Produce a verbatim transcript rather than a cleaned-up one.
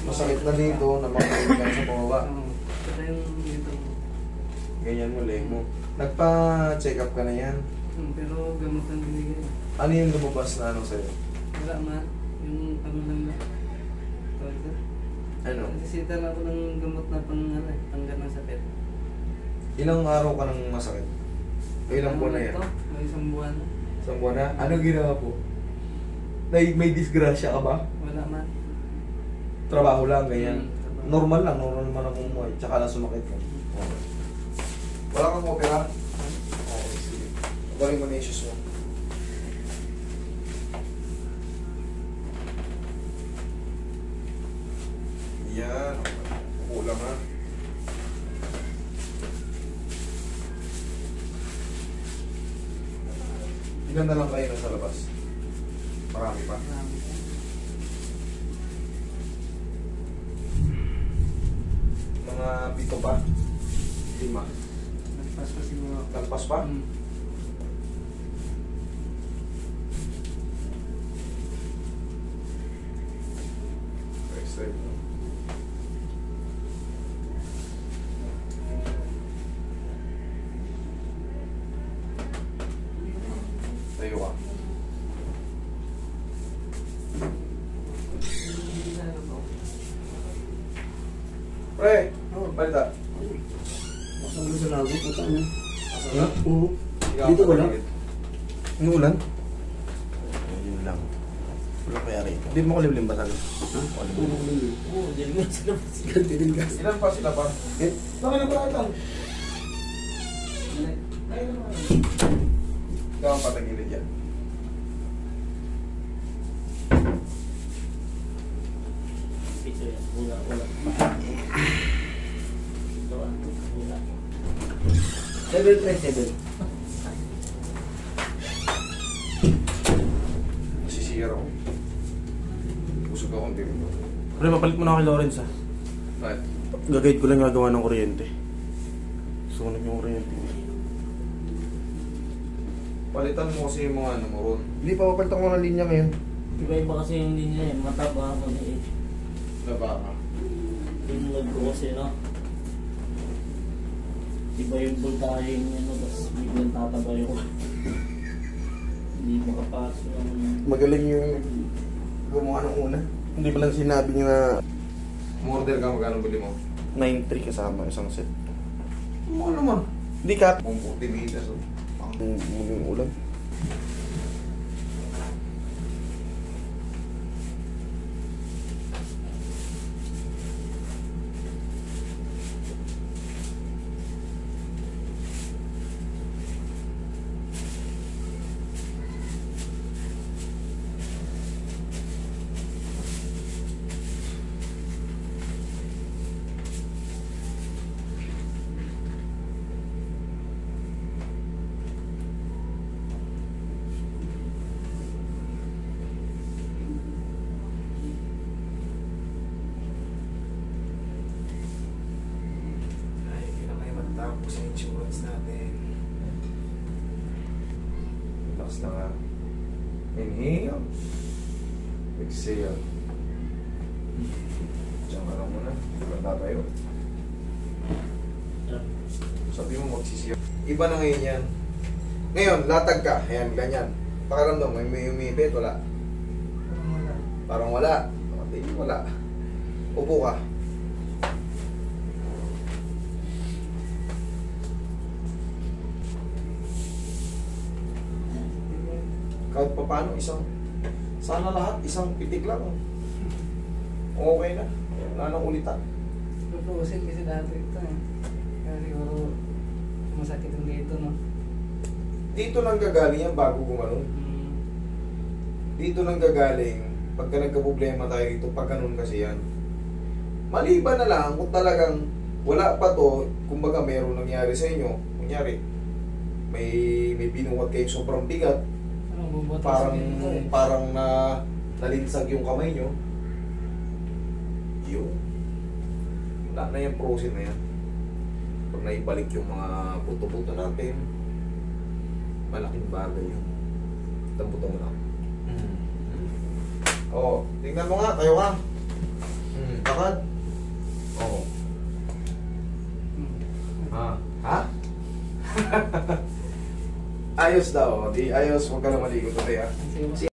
Masakit na dito, na makakit ka sa baba. Oo. Saka yung dito. Ganyan mo, leg mo. Nagpa-check up ka na yan. Hmm, pero gamot ang binigay. Ano yung lumabas na ano sa'yo? Wala ma. Yung ano lang na. Tawag ko. Ano? Nasisita lang ako ng gamot na pang ano eh. Tanggal ng sakit. Ilang araw ka nang masakit? O ilang buwan na yan? Ito, may isang buwan na. Isang buwan na? Ano ginawa po? May, may disgrasya ka ba? Wala ma. Trabaho lang, ganyan. Hmm, trabaho. Normal lang, normal naman ang umuhay. Tsaka lang sumakit ka. Okay. Wala kang opera? Okay, sige. Galing mo na issues mo. Yan. Upo lang ha. Ilan na lang kayo nasa labas? Marami pa. Marami. Mga pito pa? Lima. Nagpas pa siguro. Nagpas pa? Hmm. Straight. Tayo ka. Pre, Oh. balita. Masang gusto na ako. Puta niya. Asa na? Oo. Ikaw, Dito wala. paligid. Ano ulan? Yun lang. Wala kaya rin. Hindi mo kulimlim ba sabi? Puro ko lang. Oo, dyan nga sa labas. Ganti din gas. Ilan pa sila pa? Eh? Bakit na ba ito? Ikaw ang patagilid yan. Ito yan. Wala, wala. Ito ah. Wala. Seven try seven. Nasisira ko. Busog ako ang bibig ko. Pre, papalit mo na kay Lawrence ha. Bakit? Gagayad ko lang gagawa ng kuryente. Sunog yung kuryente. Palitan mo kasi yung mga ano mo ron. Hindi, papapalitan ko ng linya ngayon. Iba-iba kasi yung linya eh, mataba ako eh. Naba ka. Yung log ko kasi no. Iba yung voltahe niya no, tapos biglang tataba yung hindi makapasok ang... Magaling yung gumawa ng una. Hindi ba lang sinabi niya na Umorder ka, magkano bili mo? nine three kasama isang set. Ano naman? Hindi ka. Kung forty meters. Oh. Yung, yung ulan. Tapos sa insurance natin. Relax lang ha. Inhale. Exhale. Diyan ka lang muna. Ganda tayo. Sabi mo magsisiyaw. Iba na ngayon yan. Ngayon, latag ka. Ayan, ganyan. Pakiramdam mo, may umipit, wala. Parang wala. Parang wala. Upo ka. Kahit pa paano, isang, sana lahat, isang pitik lang. Okay na. Wala nang ulitan. Tutusin kasi dati ito eh. Kaya siguro masakit yung dito no. Dito nang gagaling yan bago gumanon. Hmm. Dito nang gagaling, pagka nagka-problema tayo dito, pag ganun kasi yan. Maliban na lang kung talagang wala pa to, kumbaga meron nangyari sa inyo, kunyari, may, may binuhat kayo sobrang bigat, Ano, bubutas parang din ito eh. parang na nalinsag yung kamay nyo, yun, wala na yung prosin na yan. Pag naibalik yung mga buto-buto natin, malaking bagay yun. Tambutan mo lang. Oo, tingnan mo nga, tayo ka. Hmm, lakad. Oo. Hmm. Ha? Ha? Ayos daw. Di ayos, huwag ka na maligo today ah. Sige.